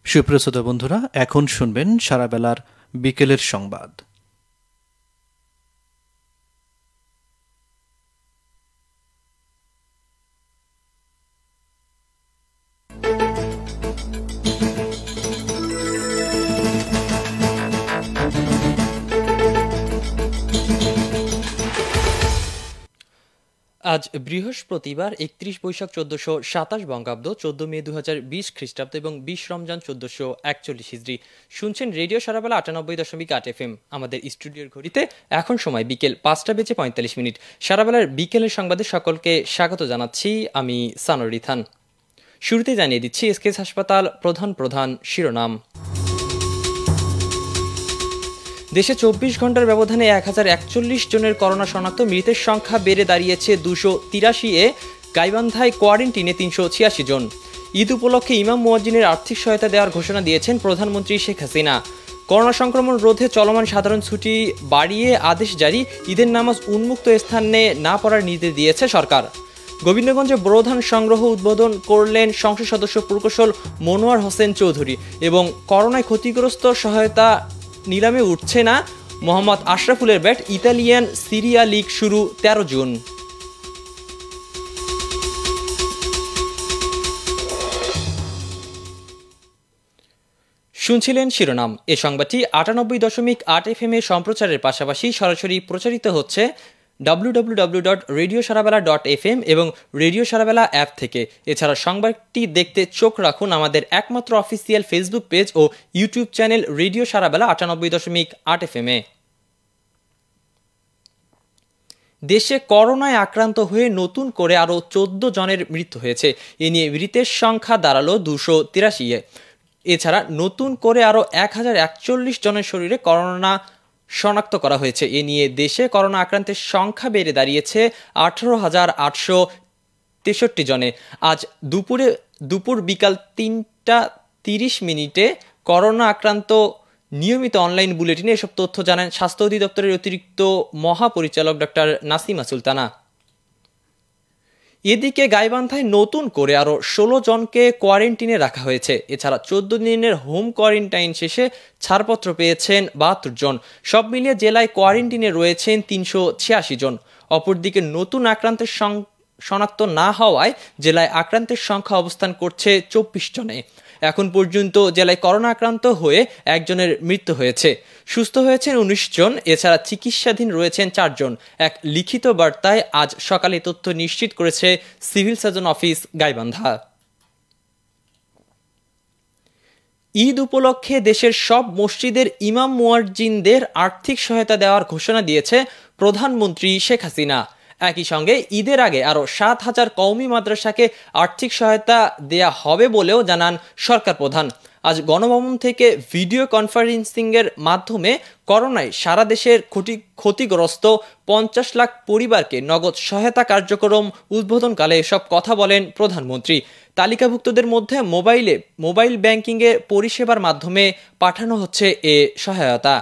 সুপ্রিয় শ্রোতা বন্ধুরা, এখন শুনবেন সারা বেলার বিকেলের সংবাদ। আজ বৃহস্পতিবার ৩১ বৈশাখ ১৪২৭ বঙ্গাব্দ, ১৪ মে ২০২০ খ্রিস্টাব্দ এবং ২০ রমজান ১৪৪১ হিজরি। শুনছেন রেডিও সারাবেলা ৯৮.৮ FM। আমাদের স্টুডিওর ঘড়িতে এখন সময় বিকেল ৫টা বেজে ৪৫ মিনিট। সারাবেলার বিকেলের সংবাদে সকলকে স্বাগত জানাচ্ছি আমি সানোর রিথান। শুরুতে জানিয়ে দিচ্ছি এসকেএস হাসপাতাল প্রধান শিরোনাম। দেশে ২৪ ঘন্টার ব্যবধানে ১,০৪১ জনের করোনা শনাক্ত, মৃতের সংখ্যা বেড়ে দাঁড়িয়েছে ২৮৩-এ। গাইবান্ধায় কোয়ারেন্টিনে ৩৮৬ জন। ঈদ উপলক্ষে ইমাম মুয়াজ্জিনের আর্থিক সহায়তা দেওয়ার ঘোষণা দিয়েছেন প্রধানমন্ত্রী শেখ হাসিনা। করোনা সংক্রমণ রোধে চলমান সাধারণ ছুটি বাড়িয়ে আদেশ জারি, ঈদের নামাজ উন্মুক্ত স্থানে না পড়ার নির্দেশ দিয়েছে সরকার। গোবিন্দগঞ্জে বোরো ধান সংগ্রহ উদ্বোধন করলেন সংসদ সদস্য প্রকৌশল মনোয়ার হোসেন চৌধুরী। এবং করোনায় ক্ষতিগ্রস্ত সহায়তা নিলামে উঠছে না, মোহাম্মদ আশরাফুলের ব্যাট। ইতালিয়ান সিরিয়া লিগ শুরু ১৩ জুন। শুনছিলেন শিরোনাম। এ সংবাদটি ৯৮.৮ FM সম্প্রচারের পাশাপাশি সরাসরি প্রচারিত হচ্ছে www.radiosarabela.fm এবং রেডিও সারাবেলা অ্যাপ থেকে। এছাড়া সংবাদটি দেখতে চোখ রাখুন আমাদের একমাত্র অফিসিয়াল ফেসবুক পেজ ও ইউটিউব চ্যানেল রেডিও সারাবেলা ৯৮.৮ FM। দেশে করোনায় আক্রান্ত হয়ে নতুন করে আরও ১৪ জনের মৃত্যু হয়েছে। এ নিয়ে মৃতের সংখ্যা দাঁড়ালো ২৮৩-এ। এছাড়া নতুন করে আরও ১,০৪১ জনের শরীরে করোনা শনাক্ত করা হয়েছে। এ নিয়ে দেশে করোনা আক্রান্তের সংখ্যা বেড়ে দাঁড়িয়েছে ১৮,৮৬৩ জনে। আজ দুপুর বিকাল ৩টা৩০ করোনা আক্রান্ত নিয়মিত অনলাইন বুলেটিনে এসব তথ্য জানান স্বাস্থ্য অধিদপ্তরের অতিরিক্ত মহাপরিচালক ডক্টর নাসিমা সুলতানা। এদিকে গাইবান্ধায় নতুন করে আরও ১৬ জনকে কোয়ারেন্টিনে রাখা হয়েছে। এছাড়া ১৪ দিনের হোম কোয়ারেন্টাইন শেষে ছাড়পত্র পেয়েছেন ৭২ জন। সব মিলিয়ে জেলায় কোয়ারেন্টিনে রয়েছেন ৩৮৬ জন। অপরদিকে নতুন আক্রান্তের শনাক্ত না হওয়ায় জেলায় আক্রান্তের সংখ্যা অবস্থান করছে ২৪ জনে। এখন পর্যন্ত জেলায় করোনা আক্রান্ত হয়ে একজনের মৃত্যু হয়েছে। সুস্থ হয়েছেন ১৯ জন। এছাড়া চিকিৎসাধীন রয়েছেন ৪ জন। এক লিখিত বার্তায় আজ সকালে তথ্য নিশ্চিত করেছে civil surgeon office Gaibandha. Eid উপলক্ষে দেশের সব মসজিদের ইমাম মুয়াজ্জিনদের আর্থিক সহায়তা দেওয়ার ঘোষণা দিয়েছে প্রধানমন্ত্রী শেখ হাসিনা। একই সঙ্গে ঈদের আগে আরও ৭,০০০ কওমি মাদ্রাসাকে আর্থিক সহায়তা দেয়া হবে বলেও জানান সরকার প্রধান। আজ গণভবন থেকে ভিডিও কনফারেন্সিংয়ের মাধ্যমে করোনায় সারা দেশের ক্ষতিগ্রস্ত ৫০ লাখ পরিবারকে নগদ সহায়তা কার্যক্রম উদ্বোধনকালে এসব কথা বলেন প্রধানমন্ত্রী। তালিকাভুক্তদের মধ্যে মোবাইল ব্যাংকিংয়ের পরিষেবার মাধ্যমে পাঠানো হচ্ছে এ সহায়তা।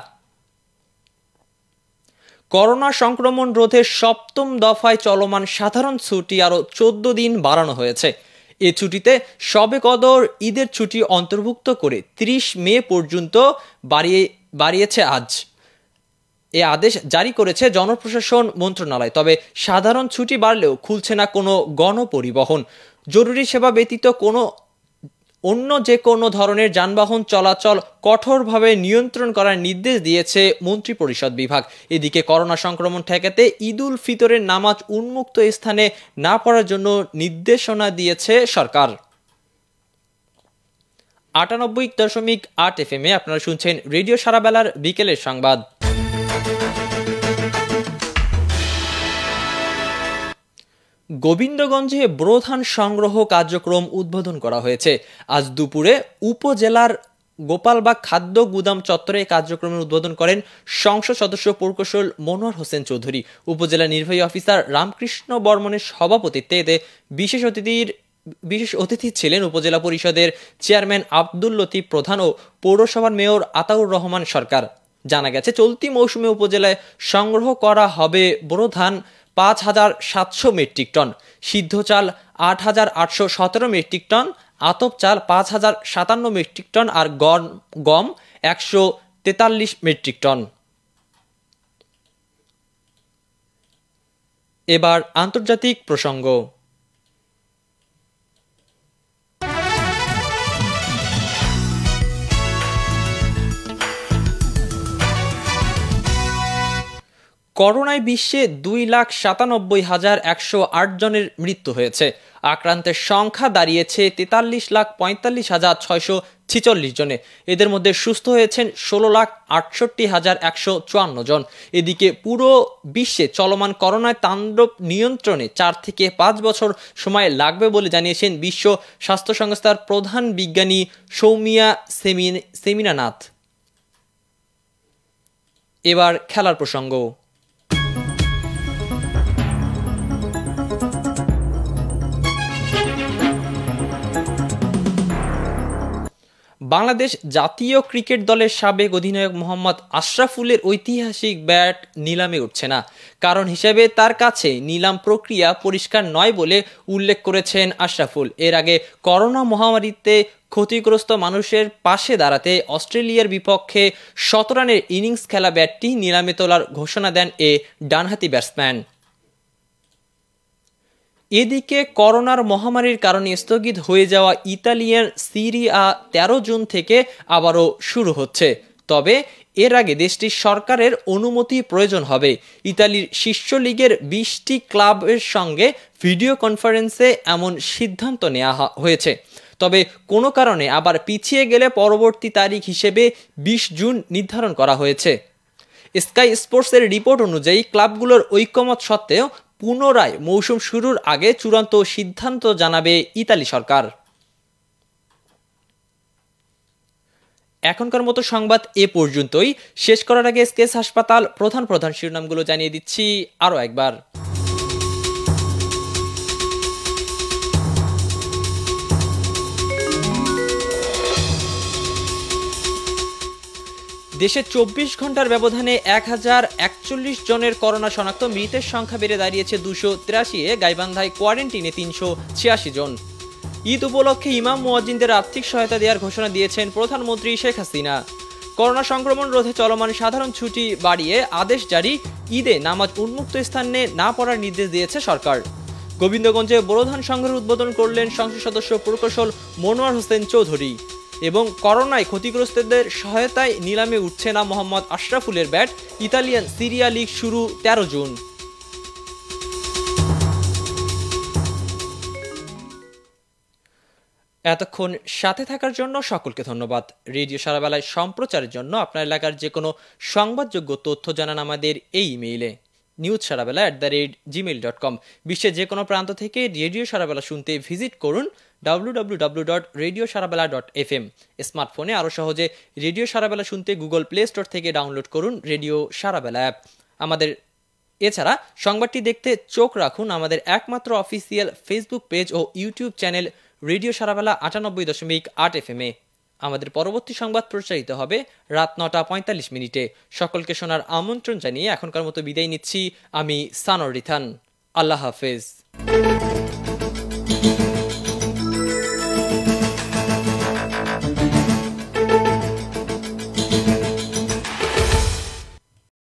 করোনা সংক্রমণ রোধে ৭ম দফায় চলমান সাধারণ ছুটি আরও ১৪ দিন বাড়ানো হয়েছে। এ ছুটিতে শবে কদর ঈদের ছুটি অন্তর্ভুক্ত করে ৩০ মে পর্যন্ত বাড়িয়েছে আজ। এ আদেশ জারি করেছে জনপ্রশাসন মন্ত্রণালয়। তবে সাধারণ ছুটি বাড়লেও খুলছে না কোনো গণপরিবহন। জরুরি সেবা ব্যতীত অন্য যে কোনো ধরনের যানবাহন চলাচল কঠোরভাবে নিয়ন্ত্রণ করার নির্দেশ দিয়েছে মন্ত্রিপরিষদ বিভাগ। এদিকে করোনা সংক্রমণ ঠেকাতে ঈদুল ফিতরের নামাজ উন্মুক্ত স্থানে না পড়ার জন্য নির্দেশনা দিয়েছে সরকার। ৯৮.৮ FM আপনারা শুনছেন রেডিও সারাবেলার বিকেলের সংবাদ। গোবিন্দগঞ্জে বোরো ধান সংগ্রহ কার্যক্রম উদ্বোধন করা হয়েছে। আজ দুপুরে উপজেলার গোপালবাগ খাদ্য গুদাম চত্বরে কার্যক্রমের উদ্বোধন করেন সংসদ সদস্য প্রকৌশল মনোয়ার হোসেন চৌধুরী। উপজেলা নির্বাহী অফিসার রামকৃষ্ণ বর্মনের সভাপতিত্বে এতে বিশেষ অতিথি ছিলেন উপজেলা পরিষদের চেয়ারম্যান আব্দুল লতিফ প্রধান ও পৌরসভার মেয়র আতাউর রহমান সরকার। জানা গেছে চলতি মৌসুমে উপজেলায় সংগ্রহ করা হবে বোরো ধান ৫,৭০০ মেট্রিক টন, সিদ্ধ চাল ৮,৮১৭ মেট্রিক টন, আতপ চাল 5,057 মেট্রিক টন আর গম 143 মেট্রিক টন। এবার আন্তর্জাতিক প্রসঙ্গ। করোনায় বিশ্বে 2,97,108 জনের মৃত্যু হয়েছে। আক্রান্তের সংখ্যা দাঁড়িয়েছে 43,45,646 জনে। এদের মধ্যে সুস্থ হয়েছেন 16,68,154 জন। এদিকে পুরো বিশ্বে চলমান করোনায় তাণ্ডব নিয়ন্ত্রণে 4 থেকে 5 বছর সময় লাগবে বলে জানিয়েছেন বিশ্ব স্বাস্থ্য সংস্থার প্রধান বিজ্ঞানী সৌমিয়া সেমিনানাথ। এবার খেলার প্রসঙ্গ। বাংলাদেশ জাতীয় ক্রিকেট দলের সাবেক অধিনায়ক মোহাম্মদ আশরাফুলের ঐতিহাসিক ব্যাট নিলামে উঠছে না। কারণ হিসেবে তার কাছে নিলাম প্রক্রিয়া পরিষ্কার নয় বলে উল্লেখ করেছেন আশরাফুল। এর আগে করোনা মহামারীতে ক্ষতিগ্রস্ত মানুষের পাশে দাঁড়াতে অস্ট্রেলিয়ার বিপক্ষে ১৭ রানের ইনিংস খেলা ব্যাটটি নিলামে তোলার ঘোষণা দেন এ ডানহাতি ব্যাটসম্যান। এদিকে করোনার মহামারীর কারণে স্থগিত হয়ে যাওয়া ইতালিয়ান সিরি আ 13 জুন থেকে আবারও শুরু হচ্ছে। তবে এর আগে দেশটির সরকারের অনুমতি প্রয়োজন হবে। ইতালির শীর্ষ লিগের 20টি ক্লাবের সঙ্গে ভিডিও কনফারেন্সে এমন সিদ্ধান্ত নেওয়া হয়েছে। তবে কোনো কারণে আবার পিছিয়ে গেলে পরবর্তী তারিখ হিসেবে 20 জুন নির্ধারণ করা হয়েছে। স্কাই স্পোর্টসের রিপোর্ট অনুযায়ী ক্লাবগুলোর ঐকমত্য সত্ত্বেও পুনরায় মৌসুম শুরুর আগে চূড়ান্ত সিদ্ধান্ত জানাবে ইতালি সরকার। এখনকার মতো সংবাদ এ পর্যন্তই। শেষ করার আগে এসকেএস হাসপাতাল প্রধান শিরোনামগুলো জানিয়ে দিচ্ছি আরও একবার। দেশে 24 ঘন্টার ব্যবধানে 1041 জনের করোনা শনাক্ত। মৃতের সংখ্যা বেড়ে দাঁড়িয়েছে 283। গাইবান্ধায় কোয়ারেন্টিনে 386 জন। ঈদ উপলক্ষে ইমাম মুয়াজ্জিনদের আর্থিক সহায়তা দেওয়ার ঘোষণা দিয়েছেন প্রধানমন্ত্রী শেখ হাসিনা। করোনা সংক্রমণ রোধে চলমান সাধারণ ছুটি বাড়িয়ে আদেশ জারি। ঈদে নামাজ উন্মুক্ত স্থানে না পড়ার নির্দেশ দিয়েছে সরকার। গোবিন্দগঞ্জে বোরো ধান সংঘের উদ্বোধন করলেন সংসদ সদস্য প্রকৌশল মনোয়ার হোসেন চৌধুরী। এবং করোনায় ক্ষতিগ্রস্তদের সহায়তায় নিলামে উঠছে না মোহাম্মদ আশরাফুলের ব্যাট। ইতালিয়ান সিরিয়া লিগ শুরু 13 জুন। এতক্ষণ সাথে থাকার জন্য সকলকে ধন্যবাদ। রেডিও সারাবেলায় সম্প্রচারের জন্য আপনার এলাকার যে কোনো সংবাদযোগ্য তথ্য জানান আমাদের এই ইমেইলে newssarabela@gmail.com। বিশ্বের যে কোনো প্রান্ত থেকে রেডিও সারাবেলা শুনতে ভিজিট করুন www.radiosarabela.fm। স্মার্টফোনে আরও সহজে রেডিও সারাবেলা শুনতে গুগল প্লে স্টোর থেকে ডাউনলোড করুন রেডিও সারাবেলা অ্যাপ। এছাড়া সংবাদটি দেখতে চোখ রাখুন আমাদের একমাত্র অফিসিয়াল ফেসবুক পেজ ও YouTube channel radio Sarabela 98.8 FM এ। আমাদের পরবর্তী সংবাদ প্রচারিত হবে রাত 9:45 সকলকে শোনার আমন্ত্রণ জানিয়ে এখনকার মতো বিদায় নিচ্ছি আমি সানোর রিথান। আল্লাহ হাফেজ।